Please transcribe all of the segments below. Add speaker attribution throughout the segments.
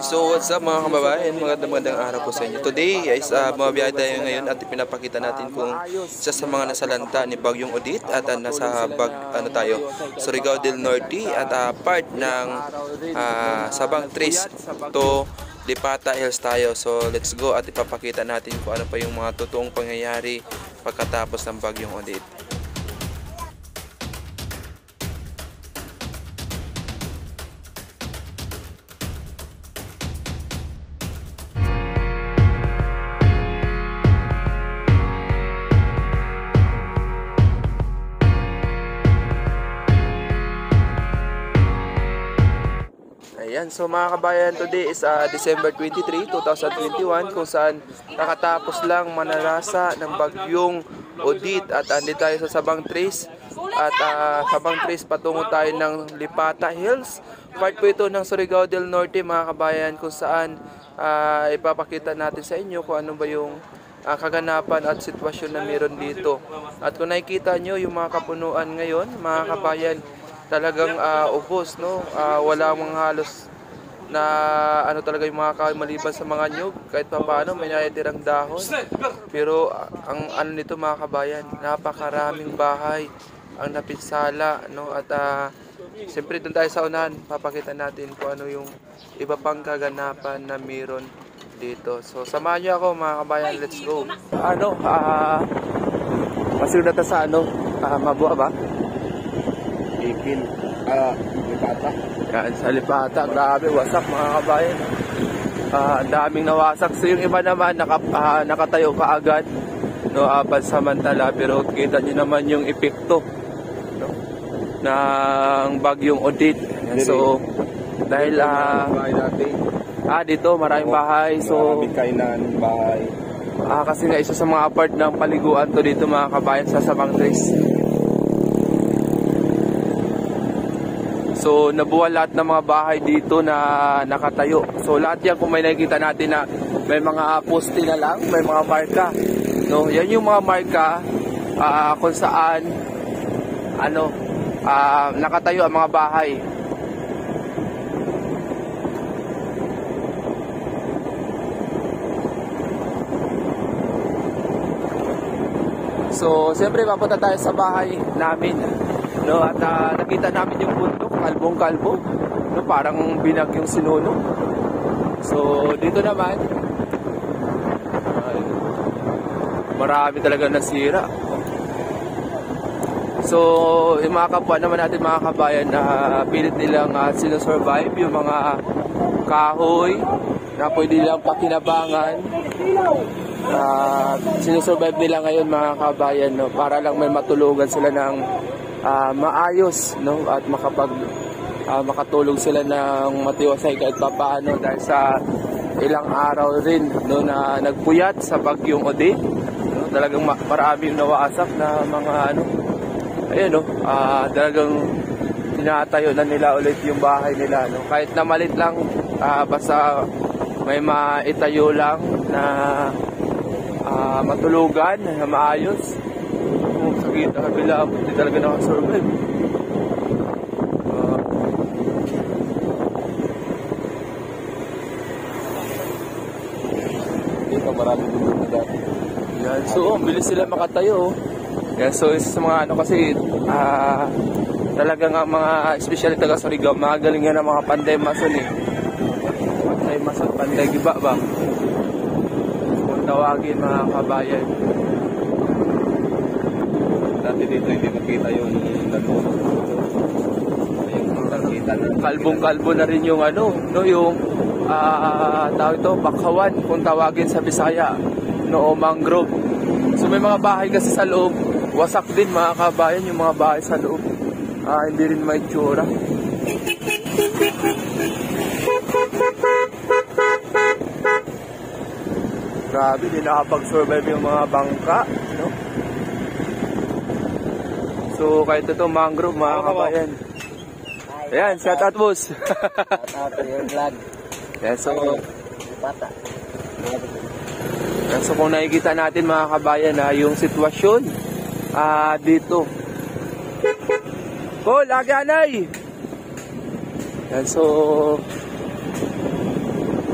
Speaker 1: So what's up mga kababayan, magandang araw po sa inyo. Today is bumabiyahe tayo ngayon at ipinapakita natin kung isa sa mga nasalanta ni Bagyong Odette at nasa Surigao del Norte at part ng Sabang Trace to Lipata Hills tayo. So let's go at ipapakita natin kung ano pa yung mga totoong pangyayari pagkatapos ng Bagyong Odette. Ayan, so mga kabayan, today is December 23, 2021 kung saan nakatapos lang manarasa ng Bagyong Odette at andito tayo sa Sabang Trace at Sabang Trace patungo tayo ng Lipata Hills. Part po ito ng Surigao del Norte mga kabayan kung saan ipapakita natin sa inyo kung ano ba yung kaganapan at sitwasyon na meron dito. At kung nakikita nyo yung mga kapunuan ngayon mga kabayan, talagang ubos, no? Wala mga halos na ano talaga yung mga kahoy maliban sa mga nyug, kahit pa paano may naitirang dahon. Pero ang ano nito mga kabayan, napakaraming bahay ang napinsala, no? At siyempre doon tayo sa unahan, papakita natin kung ano yung iba pang kaganapan na meron dito. So samahan nyo ako mga kabayan, let's go. Masunod na sa Mabua ba? Ikil, Lipata. Yan, sa Lipata, grabe, wasak mga kabayan. Daming nawasak. So yung iba naman, nakatayo kaagad, no, pansamantala. Pero kita nyo naman yung epekto, no, ng Bagyong Odette. So, dahil, dito, maraming bahay. So, maraming kainan, bahay. Kasi nga isa sa mga apart ng paliguan to dito mga kabayan sa Sabang Trace. So nabuwal lahat ng mga bahay dito na nakatayo. So lahat yan kung may nakikita natin na may mga poste na lang, may mga marka. No, yan yung mga marka kung saan nakatayo ang mga bahay. So siyempre papunta tayo sa bahay namin. No, at nakita namin yung bundok, kalbong-kalbo, no, parang binagyong sinunog. So dito naman marami talaga nasira. So yung mga kapwa naman natin mga kabayan na pilit nilang sinusurvive yung mga kahoy na pwede nilang pakinabangan. Sinusurvive nila ngayon mga kabayan, no, para lang may matulugan sila ng maayos, no, at makatulog sila ng matiwasay kahit papaano dahil sa ilang araw rin, no, na nagpuyat sa Bagyong Odette, no, talagang marami yung nawasak na mga ayan, no, talagang tinatayo na nila ulit yung bahay nila, no, kahit na malit lang, basta may maitayo lang na matulugan na maayos. Sa kabila, hindi talaga nakasurvive. Dito maraming bundok na dati. Yan, so bilis sila makatayo. Yan, so isa sa mga kasi talagang mga especially taga Surigao, magaling yan ang mga panday mason panday mason, panday giba ba kung tawagin mga kabayan. Dati dito hindi makita yung kalbong-kalbo na rin yung yung tawag ito, bakhawan kung tawagin sa Bisaya, no, o mangrove. So may mga bahay kasi sa loob, wasak din mga kabayan yung mga bahay sa loob. Hindi rin may tsura. Grabe, di nakapag-survive yung mga bangka, no? So kahit ito mangrove mga kabayan. Ayan, shout out boss. Shout out to your vlog. Yan, so kung nakikita natin mga kabayan yung sitwasyon dito. Oh, lagi anay. Yan, so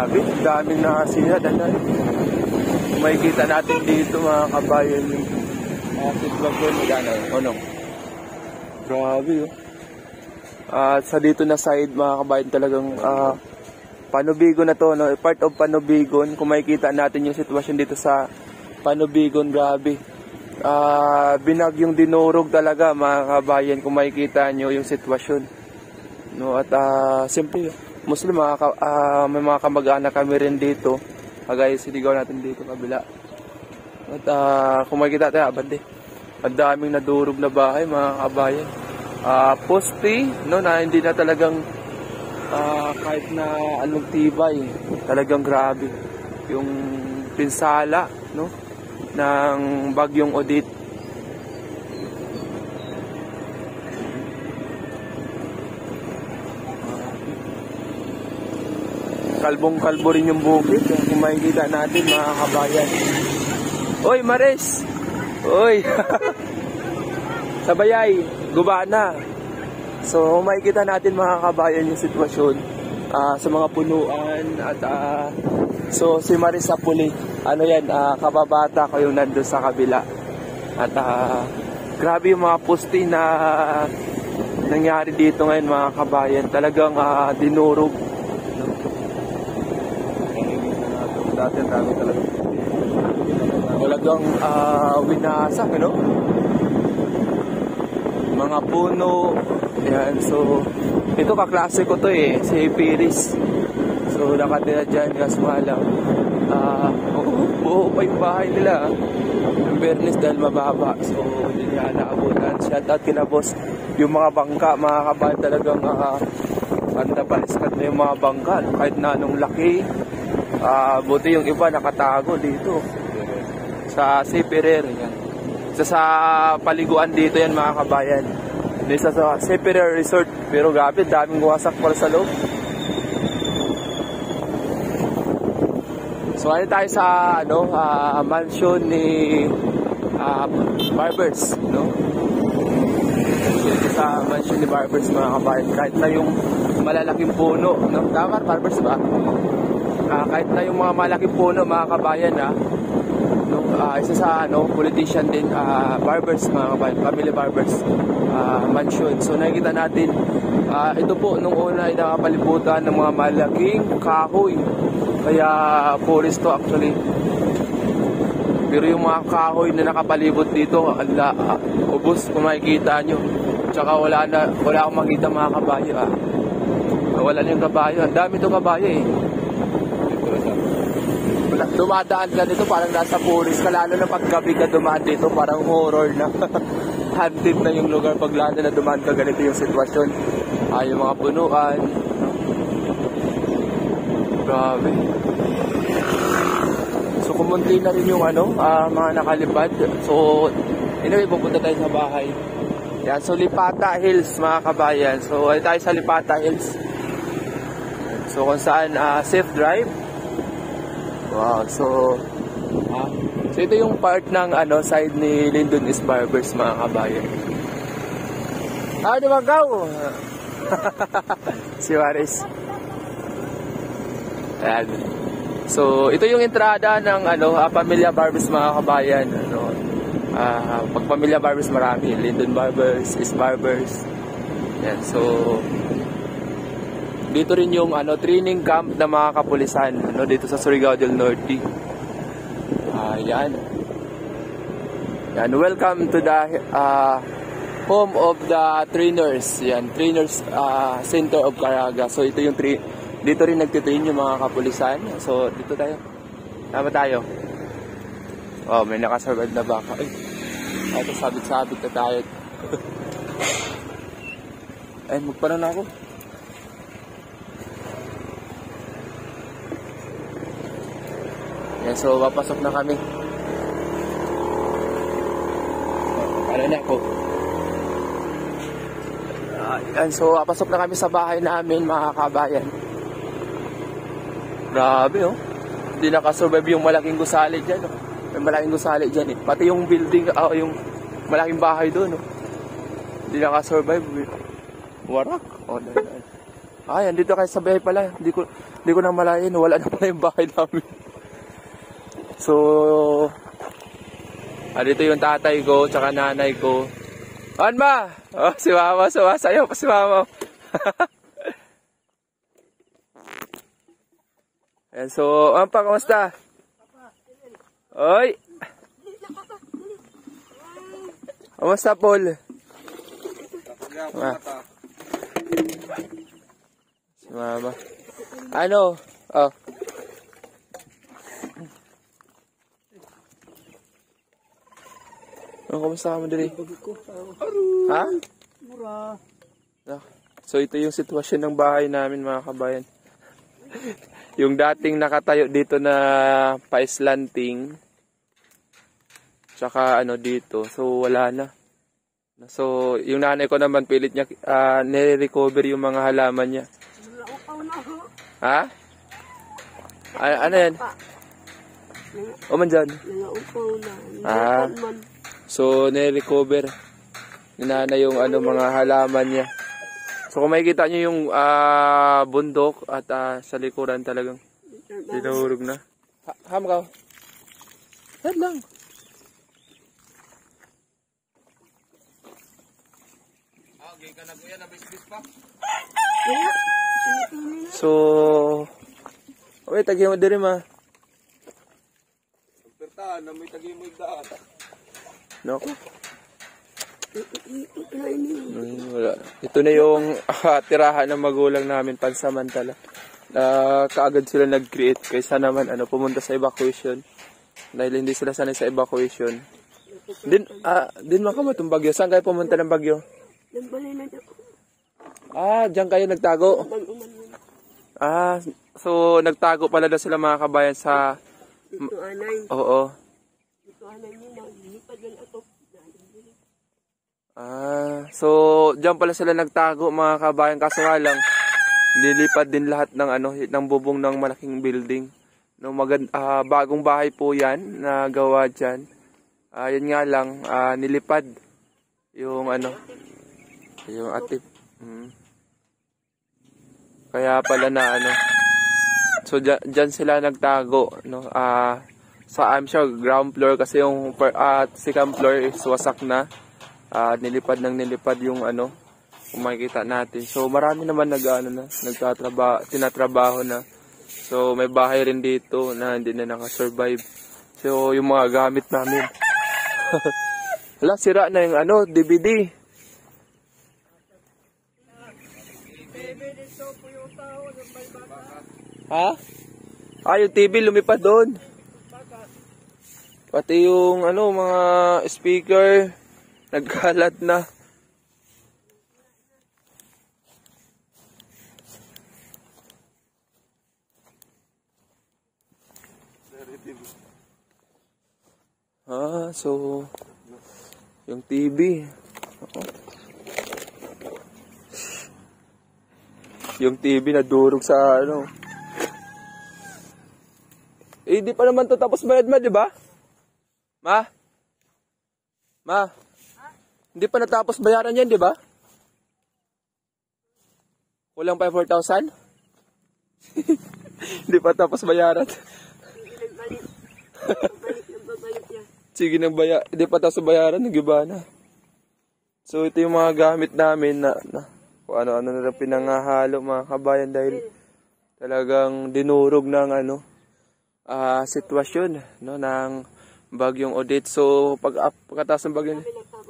Speaker 1: Grabe, daming nakasira. Kung makikita natin dito mga kabayan yung sitwasyon. Ano? Grabe oh. At sa dito na side mga kabayan talagang Panubigon na to, no? Part of Panubigon. Kung makikita natin yung sitwasyon dito sa Panubigon, grabe. Binagyong dinurog talaga mga kabayan kung makikita nyo yung sitwasyon. No? At siyempre, Muslim, may mga kamag-anak kami rin dito. Kagaya sinigaw natin dito kabila. At kung makikita tayo, abante. Ang daming nadurog na bahay mga kabayan. Poste, no, na hindi na talagang kahit na anong tibay, talagang grabe yung pinsala, no, ng bagyong Odette. Kalbong-kalbo rin yung bukid kung makikita natin mga kabayan. Oy Maris! Oy! Sabayay, gubana. So makikita natin mga kabayan yung sitwasyon sa mga punuan at so si Marisa Puli, ano yan, kababata ko yung nandun sa kabila. At grabe yung mga poste na nangyari dito ngayon mga kabayan. Talagang dinurog. Dati dami talagang winasak, you know? Mga puno. Yan, so ito kaklase ko to si Piris. So nakatira dyan, kaso nga lang buo pa yung bahay nila. Yung Bernes dahil mababa, so hindi niya naabutan. Shout out kina boss. Yung mga bangka mga kabayan talagang paliskat na yung mga bangka, kahit na anong laki. Buti yung iba nakatago dito sa Sipirer yan. Sa paliguan dito yan mga kabayan. Isa sa Sipirer Resort, pero grabe daming wasak para sa loob. So ano tayo sa mansion ni Barbers, no? Dito sa mansion ni Barbers mga kabayan, kahit na yung malalaking puno, no? Tama, Barbers ba? Kahit na yung mga malaking puno mga kabayan, isa sa politician din, Barbers mga kabayan, family Barbers mansion. So nakikita natin ito po nung una ay nakapalibutan ng mga malaking kahoy, kaya forest to actually. Pero yung mga kahoy na nakapalibot dito, ubos kung makikita nyo. Tsaka wala akong makita mga kabayo. Wala na yung kabayo. Ang dami itong kabayo Dumadaan ka dito parang nasa forest ka, lalo na paggabi ka dumaan dito parang horror na. Haunted na yung lugar pag lalo na dumaan ka, ganito yung sitwasyon. Yung mga punuan. Grabe. So kumunti na rin yung mga nakalipad. So anyway, pupunta tayo sa bahay. Yan, so Lipata Hills mga kabayan. So ay tayo sa Lipata Hills. So kung saan safe drive. Wow, so ito yung part ng side ni Lyndon S. Barbers mga kabayan. Di ba gaw? Si Maris. Ayan. So ito yung entrada ng Pamilya Barbers mga kabayan. Pag Pamilya Barbers marami, Lyndon Barbers, S. Barbers. Ayan, so dito rin yung training camp ng mga kapulisan dito sa Surigao del Norte. Yan. Welcome to the home of the trainers. Yan, Trainers Center of Caraga. So ito yung dito rin nagtitrain yung mga kapulisan. So dito tayo. Tama tayo. Oh, may nakasurvive na baka. Ay, ito sabit-sabit na tayo. Ay, magparang na ako. Yan, so papasok na kami. Para na ako. Yan, so papasok na kami sa bahay namin mga kabayan. Grabe hindi nakasurvive yung malaking gusali dyan. May malaking gusali dyan Pati yung building, yung malaking bahay doon Hindi nakasurvive. Warak. Ay, andito kayo sa bahay pala. Hindi ko na malayan. Wala na pala yung bahay namin. So, andito yung tatay ko, tsaka nanay ko. Anma! Oh, si Mama, sumasayaw pa si Mama. Ayan, so, Ampa, kamusta? Oy! Kamusta, Paul? Si Mama. Ano? Oh. Kamusta ka mo dali? Ha?
Speaker 2: Mura.
Speaker 1: So ito yung sitwasyon ng bahay namin mga kabayan. Yung dating nakatayo dito na paislanting. Tsaka ano dito. So wala na. So yung nanay ko naman pilit niya nire-recover yung mga halaman niya. Ha? Ano yan? O man dyan? Ah. So, nire-recover ni nanay yung mga halaman niya. So, kung makikita nyo yung bundok at sa likuran talagang dinurog na. Ham ka. Head lang. Okay ka na kuya, nabisbis pa? So, okay, tagyan mo din ma. Pagpertaan na may tagyan mo yung daan. No? Wala. Ito na yung tirahan ng magulang namin pansamantala. Kaagad sila nag-create kaysa naman pumunta sa evacuation. Dahil hindi sila sanay sa evacuation. Din makamatong bagyo. Saan kayo pumunta ng bagyo? Diyan kayo nagtago? So nagtago pala daw sila mga kabayan sa... Oo. So diyan pala sila nagtago mga kabayan, kaso nga lang lilipad din lahat ng ng bubong ng malaking building. No, bagong bahay po 'yan na gawa diyan. Yan nga lang nilipad yung yung atip. Kaya pala na so diyan sila nagtago, no. I'm sure ground floor kasi yung second floor is wasak na. Nilipad yung kung makikita natin. So marami naman tinatrabaho na. So may bahay rin dito na hindi na nakasurvive. So yung mga gamit namin. Hala, sira na yung DVD. Ha? Yung TV lumipad doon. Pati yung mga speaker nagkalat na. So yung TV. Yung TV nadurog sa di pa naman to tapos bayad di ba? Ma? Hindi pa natapos bayaran yan, di ba? Kulang pa 4,000? Hindi pa tapos bayaran. Sige nang hindi pa tapos bayaran, nag-iba na. So ito yung mga gamit namin na kung ano-ano na pinangahalo mga kabayan dahil talagang dinurog ng sitwasyon ng bagyong Odette. So pagkatapos ng bagyo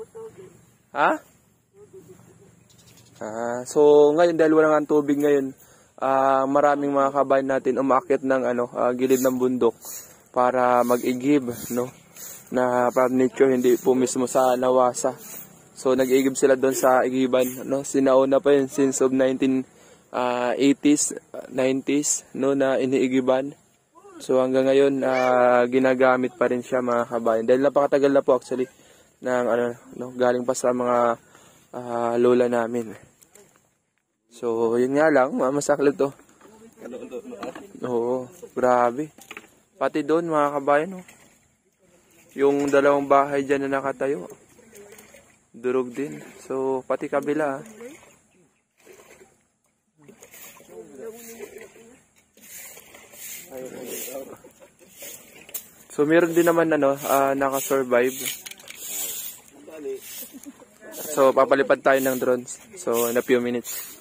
Speaker 1: so ngayon dahil wala nga tubig ngayon, maraming mga kabayan natin umakyat ng gilid ng bundok para mag-igib, no, na from nature, hindi po mismo sa nawasa. So nag-igib sila doon sa igiban, no, sinauna pa yun since of 1980s 90s, no, na iniigiban. So hanggang ngayon ginagamit pa rin siya mga kabayan dahil napakatagal na po actually ng galing pa sa mga lola namin. So yun nga lang, masaklit to. Oo, grabe. Pati doon mga kabayan, yung dalawang bahay dyan na nakatayo, durog din. So pati kabila So meron din naman naka-survive. So papalipad tayo ng drones. So in a few minutes.